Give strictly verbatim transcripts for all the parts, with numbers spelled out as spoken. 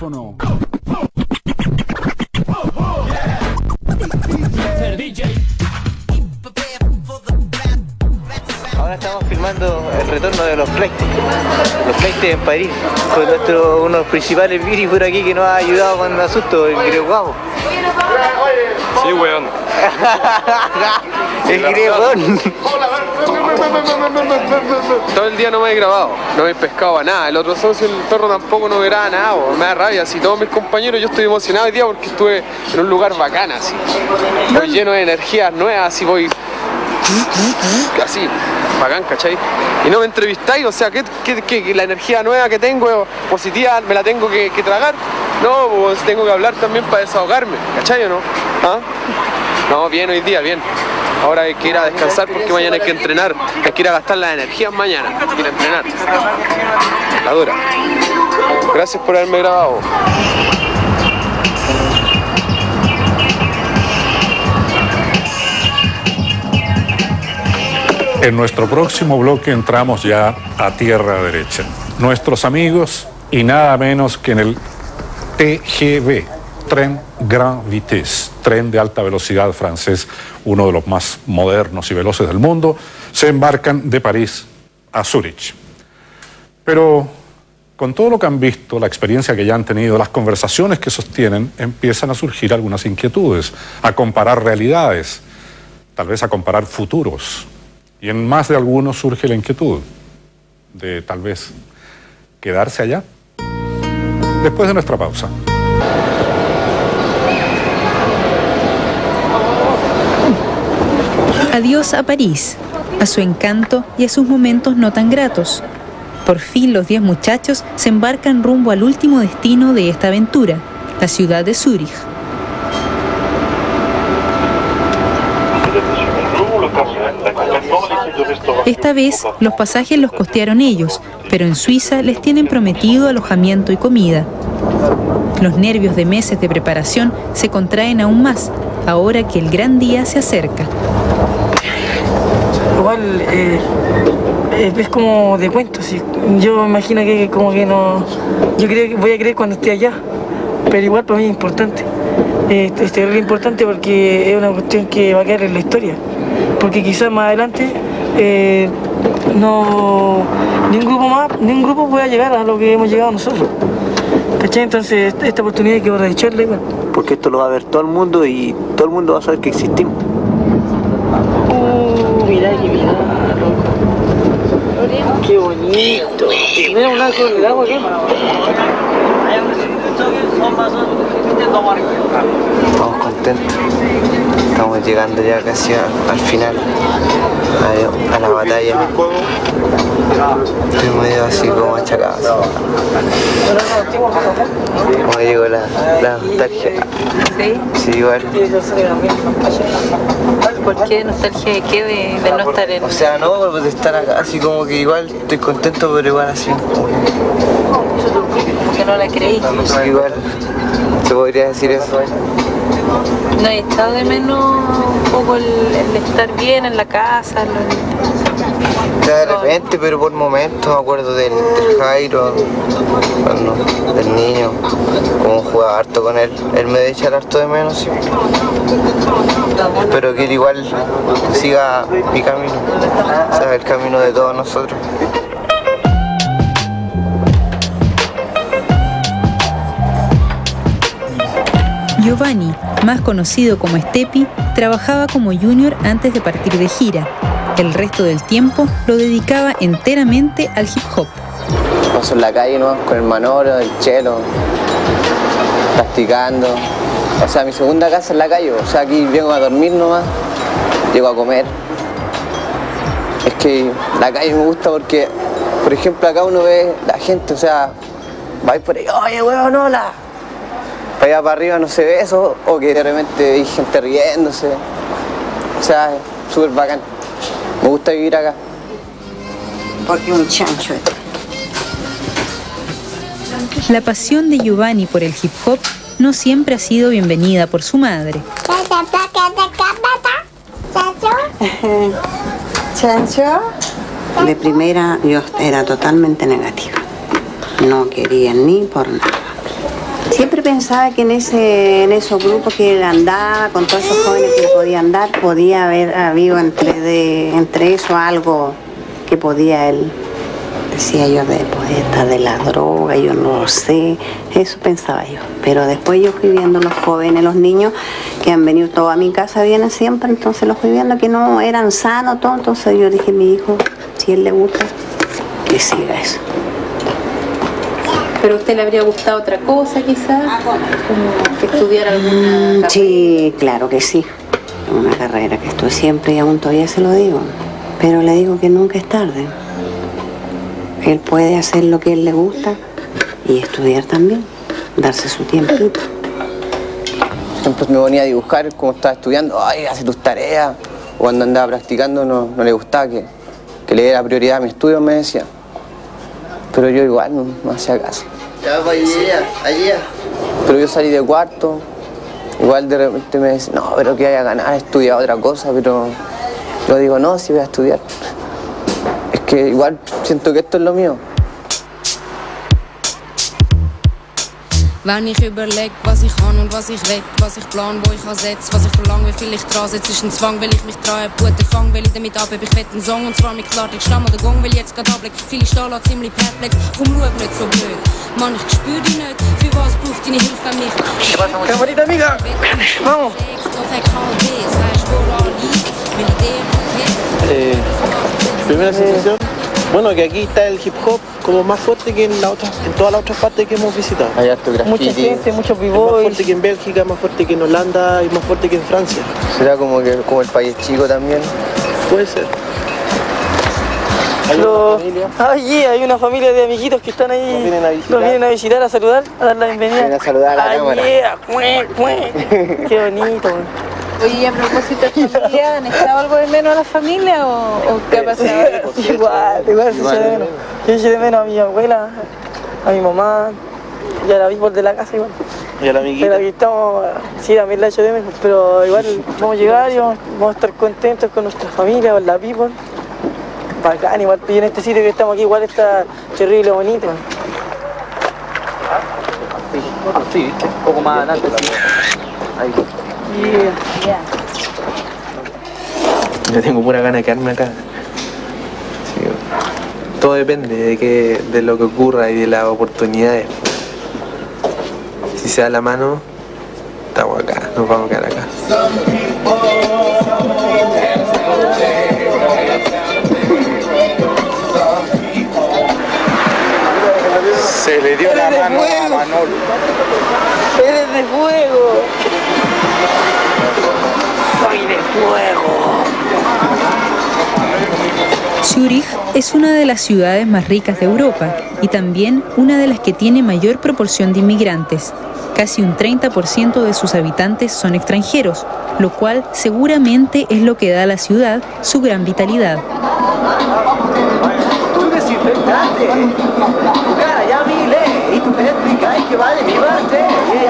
micrófono. Ahora estamos filmando el retorno de los flights, los flights en París, con nuestro, uno de los principales viris por aquí que nos ha ayudado con el asunto, el Greguao. Sí, weón. El Gregón. Todo el día no me he grabado, no me he pescado a nada. El otro socio, el perro, tampoco no graba nada, bo. Me da rabia. Así todos mis compañeros, yo estoy emocionado hoy día porque estuve en un lugar bacán, así. Voy lleno de energías nuevas, así voy... así, bacán, ¿cachai? Y no me entrevistáis, o sea, ¿qué, qué, qué, la energía nueva que tengo, positiva, me la tengo que, que tragar? No, pues tengo que hablar también para desahogarme, ¿cachai o no? ¿Ah? No, bien hoy día, bien. Ahora hay que ir a descansar porque mañana hay que entrenar. Hay que ir a gastar las energías mañana. Hay que ir a entrenar. La dura. Gracias por haberme grabado. En nuestro próximo bloque entramos ya a tierra derecha. Nuestros amigos y nada menos que en el T G V, Tren Grand Vitesse, tren de alta velocidad francés, uno de los más modernos y veloces del mundo, se embarcan de París a Zúrich. Pero con todo lo que han visto, la experiencia que ya han tenido, las conversaciones que sostienen, empiezan a surgir algunas inquietudes, a comparar realidades, tal vez a comparar futuros. Y en más de algunos surge la inquietud de tal vez quedarse allá. Después de nuestra pausa. Adiós a París, a su encanto y a sus momentos no tan gratos. Por fin los diez muchachos se embarcan rumbo al último destino de esta aventura, la ciudad de Zúrich. Esta vez los pasajes los costearon ellos, pero en Suiza les tienen prometido alojamiento y comida. Los nervios de meses de preparación se contraen aún más, ahora que el gran día se acerca. Igual eh, es como de cuentos, ¿sí? Yo me imagino que como que no... Yo creo que voy a creer cuando esté allá, pero igual para mí es importante. Eh, es terrible importante porque es una cuestión que va a quedar en la historia. Porque quizás más adelante eh, no, ni un grupo más, ni un grupo pueda llegar a lo que hemos llegado nosotros. ¿Cachai? Entonces esta oportunidad hay que aprovecharla igual. Porque esto lo va a ver todo el mundo y todo el mundo va a saber que existimos. Uh, mirá que mirá, loco. Qué bonito. Mira un arco de agua aquí. Estamos contentos. Estamos llegando ya casi a, al final, a, a la batalla. Estoy medio así como achacado. Como llegó la, la nostalgia. ¿Sí? Sí, igual. ¿Por qué nostalgia de qué? De, de no estar en... O sea, no, de estar acá, así como que igual estoy contento, pero igual así. Como que no la creí. Sí, igual. Se podría decir eso. ¿No he echado de menos un poco el, el estar bien en la casa? Lo... O sea, de repente, pero por momentos me acuerdo del, del Jairo, cuando, del niño, como jugaba harto con él. Él me debe echar harto de menos, sí. Espero que él igual siga mi camino, o sea, el camino de todos nosotros. Giovanni, más conocido como Steppi, trabajaba como junior antes de partir de gira. El resto del tiempo lo dedicaba enteramente al hip hop. Paso en la calle, ¿no? Con el Manolo, el Chelo, practicando. O sea, mi segunda casa es la calle, o sea, aquí vengo a dormir nomás, llego a comer. Es que la calle me gusta porque, por ejemplo, acá uno ve la gente, o sea, va por ahí, oye, huevón, hola. Para allá para arriba no se ve eso, o que de repente hay gente riéndose. O sea, es súper bacán. Me gusta vivir acá. Porque un chancho. La pasión de Giovanni por el hip hop no siempre ha sido bienvenida por su madre. ¿Chancho? De primera yo era totalmente negativa. No quería ni por nada. Siempre pensaba que en, ese, en esos grupos que él andaba, con todos esos jóvenes que él podía andar, podía haber habido entre, de, entre eso algo que podía él, decía yo, de, podía estar de la droga, yo no lo sé, eso pensaba yo. Pero después yo fui viendo los jóvenes, los niños que han venido todos a mi casa, vienen siempre, entonces los fui viendo que no eran sanos, todo, entonces yo dije, mi hijo, si a él le gusta, que siga eso. ¿Pero a usted le habría gustado otra cosa quizás? ¿Como que estudiar alguna Mm, carrera? sí, claro que sí. Una carrera que estoy siempre y aún todavía se lo digo. Pero le digo que nunca es tarde. Él puede hacer lo que a él le gusta y estudiar también, darse su tiempito. Siempre me ponía a dibujar como estaba estudiando, ay, hace tus tareas. O cuando andaba practicando no, no le gustaba que, que le diera prioridad a mi estudio, me decía. Pero yo igual no, no hacía caso. Ya, pues, allá, allá. Pero yo salí de cuarto, igual de repente me decía, no, pero que vaya a ganar, estudiar otra cosa, pero yo digo, no, sí voy a estudiar. Es que igual siento que esto es lo mío. Wenn ich überleg, was ich kann und was ich will, was ich plan, wo ich ansetze, was ich verlange, wie viel ich dran setze, ist ein Zwang, weil ich mich dran hab, guten Fang, weil ich damit abhebe, ich will einen Song und zwar mit Klartext, Stamm oder Gong, weil jetzt grad ableg, viele Stahl ziemlich perplex, komm, schau nicht so blöd, Mann, ich spür dich nicht, für was braucht deine Hilfe, wenn mich Camarita amiga, vamos. Eh, primera sensación, bueno, que aquí está el hip hop como más fuerte que en, la otra, en todas las otras partes que hemos visitado. Hay harto Mucha graffiti. gente, muchos Es más b-boys. fuerte que en Bélgica, más fuerte que en Holanda y más fuerte que en Francia. Será como que como el país chico también. Puede ser. Hay Los- una familia. Ah, yeah, hay una familia de amiguitos que están ahí. Nos vienen a visitar. Nos vienen a visitar, a saludar, a dar la bienvenida. Vienen a saludar a la Ah, cámara. yeah, cue, cue. Qué bonito, güey. Oye, y a propósito de familia, ¿han echado algo de menos a la familia o, o qué ha pasado? Igual, igual se echa de menos. Yo eché de menos a mi abuela, a mi mamá, y a la people de la casa igual. Y a la Pero amiguita. aquí estamos, sí, también la echo de menos, pero igual vamos a llegar y vamos, vamos a estar contentos con nuestra familia, con la people. Bacán, igual, y en este sitio que estamos aquí igual está terrible bonito. Sí, ¿viste? Un poco más adelante. Sí. Ahí. Yeah. Yo tengo pura gana de quedarme acá. Sí, todo depende de, que, de lo que ocurra y de las oportunidades. Si se da la mano, estamos acá, nos vamos a quedar acá. Se le dio la mano a Manolo. ¡Eres de fuego! ¡Soy de fuego! Zúrich es una de las ciudades más ricas de Europa y también una de las que tiene mayor proporción de inmigrantes. Casi un treinta por ciento de sus habitantes son extranjeros, lo cual seguramente es lo que da a la ciudad su gran vitalidad. Tú desinfectaste tu cara, ya mire, y tú te explicas que vale mi parte.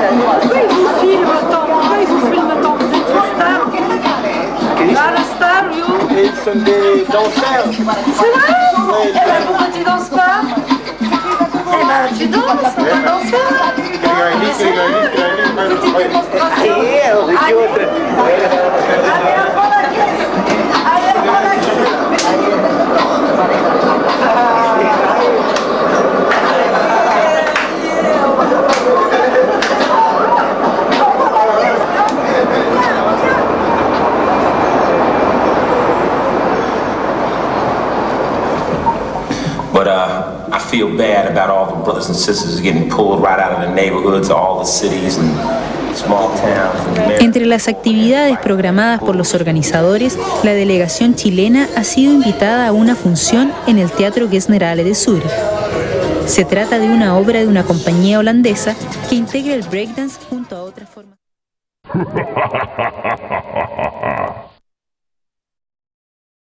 Ils sont des danseurs. C'est vrai? Eh ben pourquoi tu danses pas? Eh ben tu danses, on va danser. Mais c'est vrai, petite démonstration. Allez, allez, à fond la caisse. Allez, à fond la But uh, I feel bad about all the brothers and sisters getting pulled right out of the neighborhoods of all the cities and small towns. And Entre las actividades programadas por los organizadores, la delegación chilena ha sido invitada a una función en el Teatro Gesnerale de Zúrich. Se trata de una obra de una compañía holandesa que integra el breakdance junto a otras formas.